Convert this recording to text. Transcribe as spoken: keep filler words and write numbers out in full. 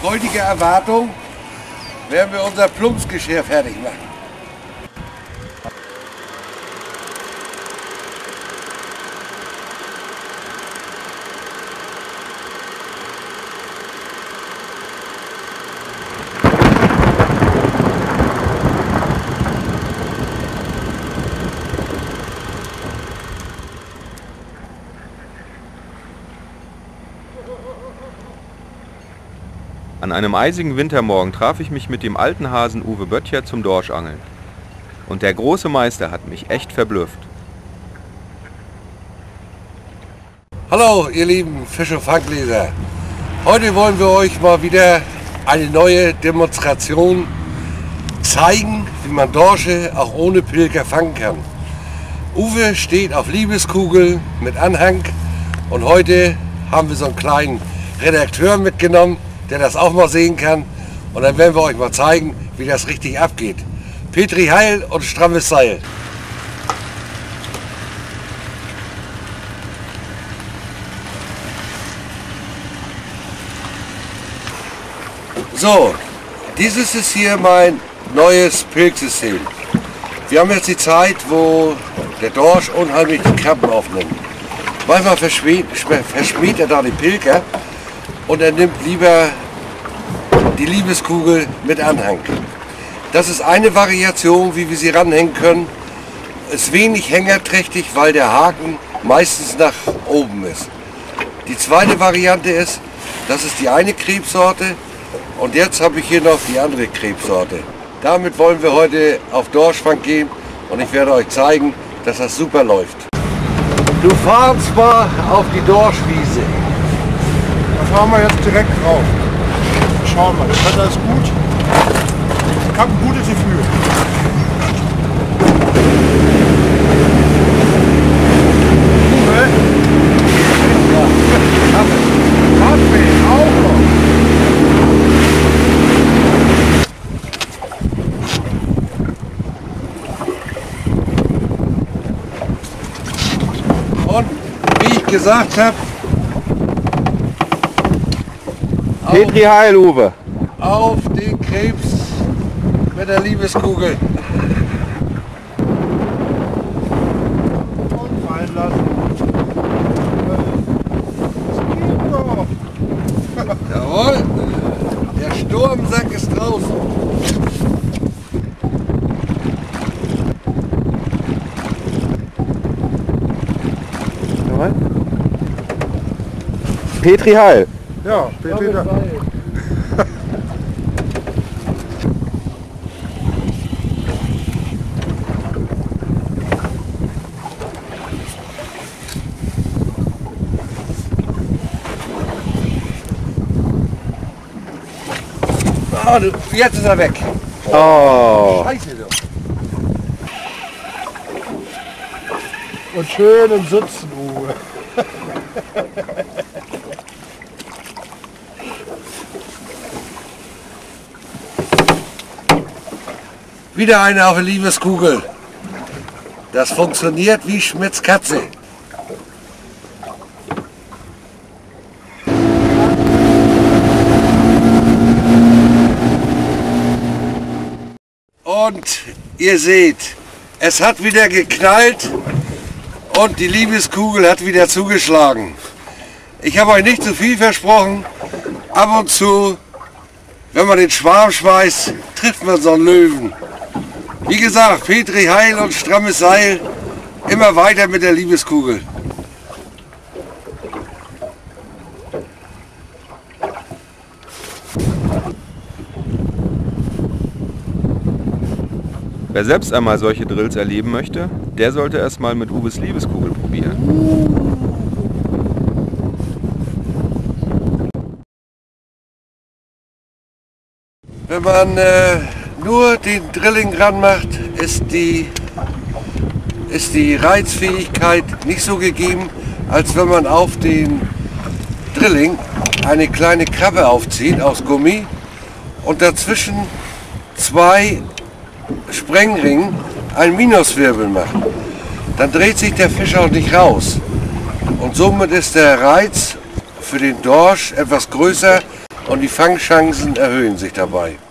freudiger Erwartung werden wir unser Plumpsgeschirr fertig machen. An einem eisigen Wintermorgen traf ich mich mit dem alten Hasen Uwe Böttcher zum Dorschangeln. Und der große Meister hat mich echt verblüfft. Hallo ihr lieben Fisch- und Fangleser. Heute wollen wir euch mal wieder eine neue Demonstration zeigen, wie man Dorsche auch ohne Pilker fangen kann. Uwe steht auf Liebeskugel mit Anhang und heute haben wir so einen kleinen Redakteur mitgenommen, der das auch mal sehen kann. Und dann werden wir euch mal zeigen, wie das richtig abgeht. Petri Heil und strammes Seil. So, dieses ist hier mein neues Pilksystem. Wir haben jetzt die Zeit, wo der Dorsch unheimlich die Krabben aufnimmt. Manchmal verschmäht, verschmäht er da den Pilker und er nimmt lieber die Liebeskugel mit Anhang. Das ist eine Variation, wie wir sie ranhängen können. Ist wenig hängerträchtig, weil der Haken meistens nach oben ist. Die zweite Variante ist, das ist die eine Krebssorte und jetzt habe ich hier noch die andere Krebssorte. Damit wollen wir heute auf Dorschfang gehen und ich werde euch zeigen, dass das super läuft. Du fahrst mal auf die Dorschwiese. Da fahren wir jetzt direkt drauf. Schauen wir, das Wetter ist gut. Ich habe ein gutes Gefühl. Uwe? Ja, Kaffee auch noch. Und wie ich gesagt habe, Petri Heil, Uwe. Auf den Krebs mit der Liebeskugel. Und fallen lassen. Das geht doch. Jawohl, der Sturmsack ist draußen. Petri Heil. Ja, Peter. Oh, du, jetzt ist er weg. Oh. Scheiße, du. Und schön im Sitzen, Uwe. Wieder eine auf der Liebeskugel. Das funktioniert wie Schmitz Katze. Und ihr seht, es hat wieder geknallt und die Liebeskugel hat wieder zugeschlagen. Ich habe euch nicht zu viel versprochen. Ab und zu, wenn man den Schwarm schmeißt, trifft man so einen Löwen. Wie gesagt, Petri Heil und strammes Seil, immer weiter mit der Liebeskugel. Wer selbst einmal solche Drills erleben möchte, der sollte es mal mit Uwes Liebeskugel probieren. Wenn man äh, nur den Drilling ran macht, ist die, ist die Reizfähigkeit nicht so gegeben, als wenn man auf den Drilling eine kleine Krabbe aufzieht aus Gummi und dazwischen zwei Sprengringen einen Minuswirbel macht. Dann dreht sich der Fisch auch nicht raus. Und somit ist der Reiz für den Dorsch etwas größer, und die Fangchancen erhöhen sich dabei.